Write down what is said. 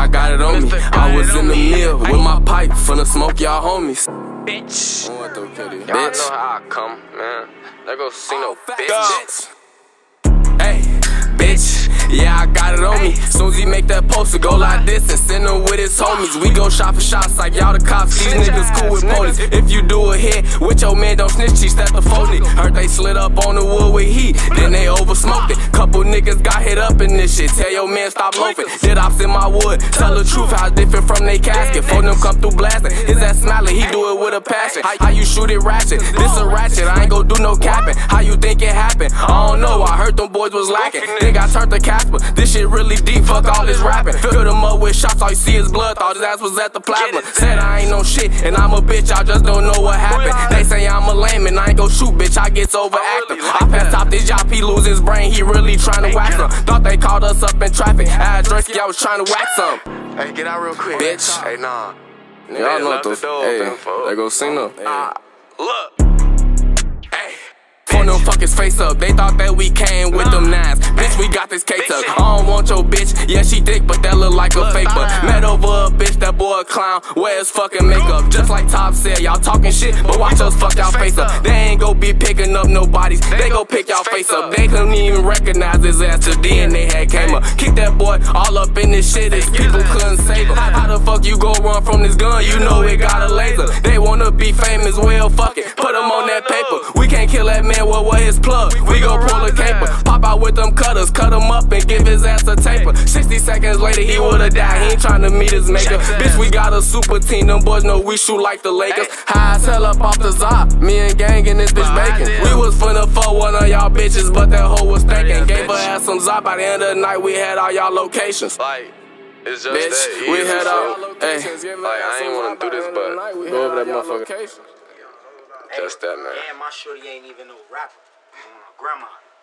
I got it on me. I was in the mill with my pipe, finna smoke y'all homies. Bitch. What the kitty? Y'all know how I come, man. They go see no Bitch. Hey, bitch. Yeah, I got it on me. Soon as he make that poster, go like this and send him with his homies. We go shot for shots like y'all the cops. These niggas cool with police. If you do a hit with your man, don't snitch, he step the phony. Heard they slid up on the wood with heat, then they over smoked it. Couple niggas got hit up in this shit. Tell your man stop loafing. Did ops in my wood. Tell the truth, how different from they casket. Phone them come through blasting. His ass smiling, he do it with a passion. How you shoot it ratchet? This a ratchet, I ain't gon' do no capping. How you think it happened? I don't know, I heard them boys was lacking. Think I turned to Casper. This shit really deep, fuck all this rapping. Filled him up with shots, all you see is blood. Thought his ass was at the plasma. Said I ain't no shit, and I'm a bitch, I just don't know what happened. They say I'm a lame, and I ain't gon' shoot, bitch, I gets overactive. I pass top this job, he lose his brain, he really tryna wax him. Thought they called us up in traffic, Adresky, I was tryna wax him. Hey, get out real quick. Bitch. Hey, nah. Y'all know what the Hey, they go sing up. Look. Phone them fuck his face up, they thought that we came with them nines. Bitch, we got this cake up. I don't want your bitch, yeah, she thick, but that look like a fake. But met over a bitch, that boy a clown, wear his fucking makeup. Just like Top said, y'all talking shit, but watch us fuck y'all face up. They ain't gon' be picking up no bodies, they gon' pick y'all face up. They couldn't even recognize his ass till DNA had came up. Kick that boy all up in this shit, his people couldn't save him. How the fuck you gon' run from this gun, you know it got a laser. They wanna be famous, well fuck it, put him on that paper. We can't kill that man, well what his plug? We gon' pull a caper, pop out with them cutters, cut him up and give his ass a taper. 60 seconds later he would've died, he ain't tryna meet his maker. Bitch, we got a super team, them boys know we shoot like the Lakers. High as hell up off the Zop, me and gang in this bitch bacon. We was finna fuck one of y'all bitches, but that hoe was thinking. Gave her ass some Zop, by the end of the night we had all y'all locations. Like, it's just Bitch, that easy. we had all, Like, I ain't wanna do this, but go over that motherfucker. just that, man. And my shorty ain't even no rapper. Grandma.